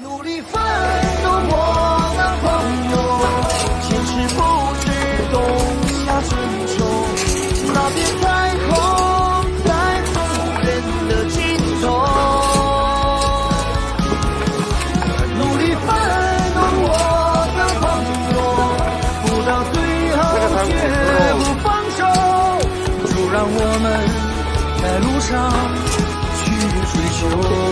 努力奋斗，我的朋友，坚持不止冬夏春秋，那片彩虹在不远的尽头。努力奋斗，我的朋友，不到最后绝不放手，就让我们在路上去追求。